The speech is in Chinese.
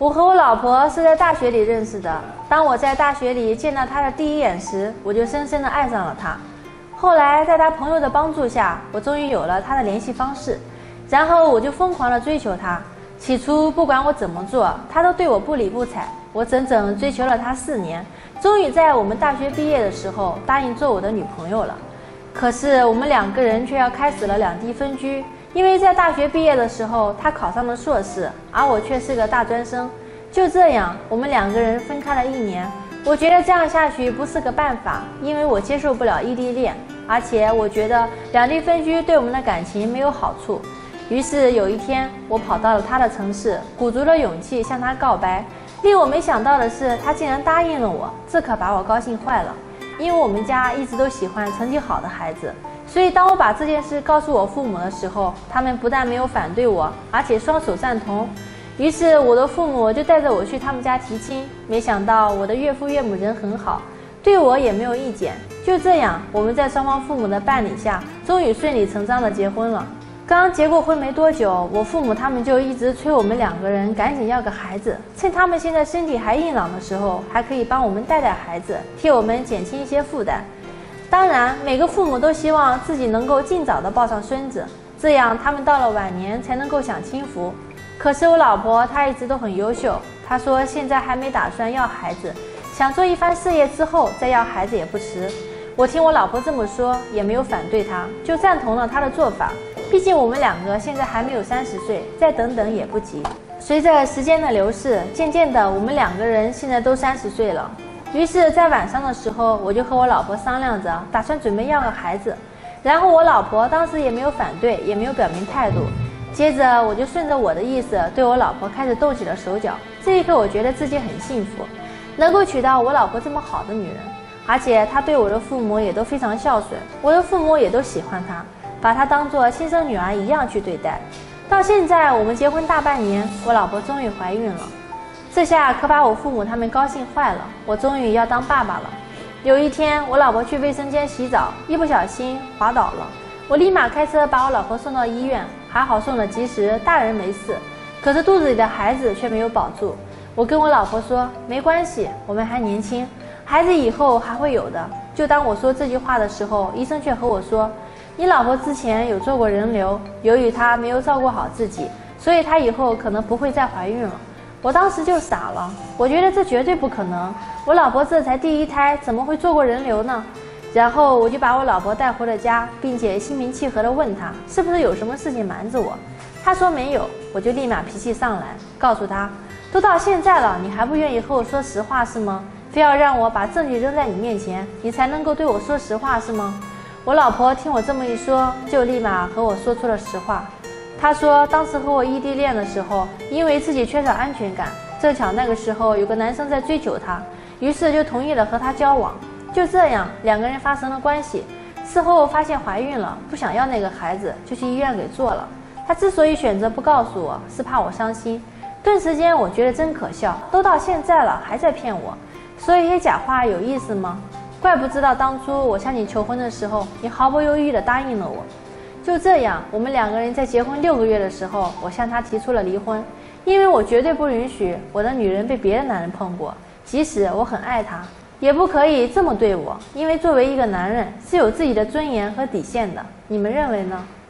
我和我老婆是在大学里认识的。当我在大学里见到她的第一眼时，我就深深地爱上了她。后来在她朋友的帮助下，我终于有了她的联系方式，然后我就疯狂地追求她。起初不管我怎么做，她都对我不理不睬。我整整追求了她4年，终于在我们大学毕业的时候答应做我的女朋友了。可是我们2个人却要开始了两地分居。因为在大学毕业的时候，他考上了硕士，而我却是个大专生。就这样，我们2个人分开了1年。我觉得这样下去不是个办法，因为我接受不了异地恋，而且我觉得两地分居对我们的感情没有好处。于是有一天，我跑到了他的城市，鼓足了勇气向他告白。令我没想到的是，他竟然答应了我，这可把我高兴坏了。因为我们家一直都喜欢成绩好的孩子。所以当我把这件事告诉我父母的时候，他们不但没有反对我，而且双手赞同。于是我的父母就带着我去他们家提亲。没想到我的岳父岳母人很好，对我也没有意见。就这样，我们在双方父母的伴侣下，终于顺理成章地结婚了。刚结过婚没多久，我父母他们就一直催我们2个人赶紧要个孩子，趁他们现在身体还硬朗的时候，还可以帮我们带带孩子，替我们减轻一些负担。当然，每个父母都希望自己能够尽早地抱上孙子，这样他们到了晚年才能够享清福。可是我老婆她一直都很优秀，她说现在还没打算要孩子，想做一番事业之后再要孩子也不迟。我听我老婆这么说，也没有反对她，就赞同了她的做法。毕竟我们2个现在还没有30岁，再等等也不急。随着时间的流逝，渐渐的我们2个人现在都30岁了。于是在晚上的时候，我就和我老婆商量着，打算准备要个孩子。然后我老婆当时也没有反对，也没有表明态度。接着我就顺着我的意思，对我老婆开始动起了手脚。这一刻我觉得自己很幸福，能够娶到我老婆这么好的女人，而且她对我的父母也都非常孝顺，我的父母也都喜欢她，把她当作亲生女儿一样去对待。到现在我们结婚大半年，我老婆终于怀孕了。这下可把我父母他们高兴坏了，我终于要当爸爸了。有一天，我老婆去卫生间洗澡，一不小心滑倒了，我立马开车把我老婆送到医院，还好送得及时，大人没事，可是肚子里的孩子却没有保住。我跟我老婆说，没关系，我们还年轻，孩子以后还会有的。就当我说这句话的时候，医生却和我说，你老婆之前有做过人流，由于她没有照顾好自己，所以她以后可能不会再怀孕了。我当时就傻了，我觉得这绝对不可能，我老婆这才第1胎，怎么会做过人流呢？然后我就把我老婆带回了家，并且心平气和地问她是不是有什么事情瞒着我。她说没有，我就立马脾气上来，告诉她，都到现在了，你还不愿意和我说实话是吗？非要让我把证据扔在你面前，你才能够对我说实话是吗？我老婆听我这么一说，就立马和我说出了实话。她说当时和我异地恋的时候，因为自己缺少安全感，正巧那个时候有个男生在追求她，于是就同意了和他交往。就这样2个人发生了关系，事后发现怀孕了，不想要那个孩子，就去医院给做了。她之所以选择不告诉我，是怕我伤心。顿时间我觉得真可笑，都到现在了还在骗我，说一些假话有意思吗？怪不知道当初我向你求婚的时候，你毫不犹豫地答应了我。就这样，我们2个人在结婚6个月的时候，我向他提出了离婚，因为我绝对不允许我的女人被别的男人碰过，即使我很爱她，也不可以这么对我，因为作为一个男人是有自己的尊严和底线的。你们认为呢？